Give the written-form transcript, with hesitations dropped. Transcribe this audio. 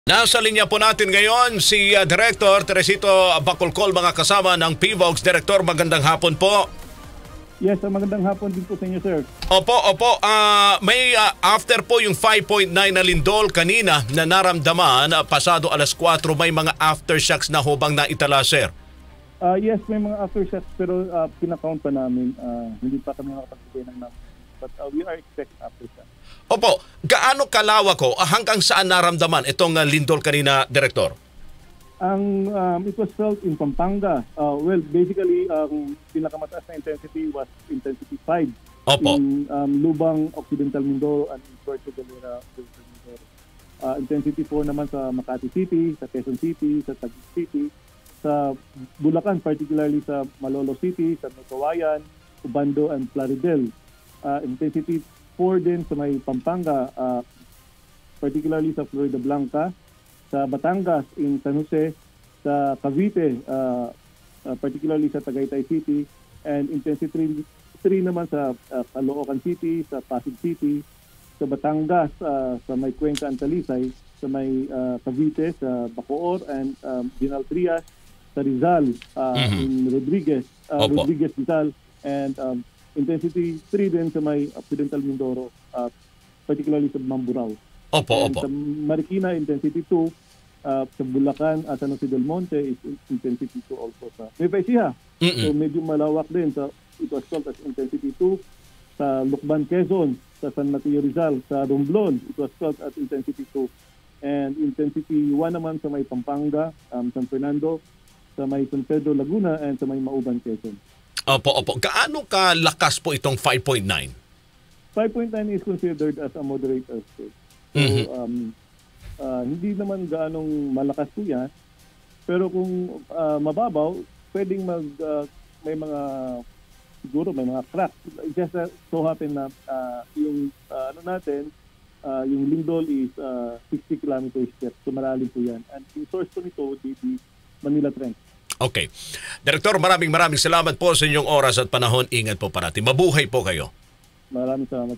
Nasa linya po natin ngayon si Director Teresito Bacolcol, mga kasama ng PVOX. Director, magandang hapon po. Yes, magandang hapon din po sa inyo, sir. Opo. May after po yung 5.9 na lindol kanina na naramdaman, pasado alas 4, may mga aftershocks na hubang na itala, sir. Yes, may mga aftershocks pero pinakount pa namin. Hindi pa kami nakapagbigay ng number. But we are expecting aftershocks. Opo, gaano kalawak ko hanggang saan naramdaman itong lindol kanina, Director? It was felt in Pampanga. Well, basically, ang pinakamataas na intensity was intensity 5 Opo. in Lubang, Occidental Mindoro, and in Puerto Galera, Occidental Mindoro. Intensity 4 naman sa Makati City, sa Quezon City, sa Taguig City, sa Bulacan, particularly sa Malolo City, sa Notawayan, Ubando, and Plaridel. Intensity 4 din sa may Pampanga, particularly sa Florida Blanca, sa Batangas, in San Jose, sa Cavite, particularly sa Tagaytay City, and intensity 3 naman sa Caloocan City, sa Pasig City, sa Batangas, sa may Cuenca and Talisay, sa may Cavite, sa Bacoor, and Binal Trias, sa Rizal, in Rodriguez, Rizal, and intensity 3 din sa may Occidental Mindoro, particularly sa Mamburao. Opo. Sa Marikina, intensity 2. Sa Bulacan, San Jose del Monte is intensity 2 also. Sa Nueva Ecija, so medyo malawak din. It was felt as intensity 2. Sa Lucban, Quezon, sa San Mateo Rizal, sa Romblon, it was felt at intensity 2. And intensity 1 naman sa may Pampanga, San Fernando, sa may San Pedro, Laguna, and sa may Mauban, Quezon. Opo. Gaano kalakas po itong 5.9? 5.9 is considered as a moderate earthquake. So, hindi naman gaanong malakas po yan. Pero kung mababaw, pwedeng may mga, siguro may mga crack. It just so happen na yung yung lindol is 60 kilometers depth. So malalim po yan. And yung source po nito would be the Manila Trench. Okay. Director, maraming salamat po sa inyong oras at panahon. Ingat po parati. Mabuhay po kayo. Maraming salamat.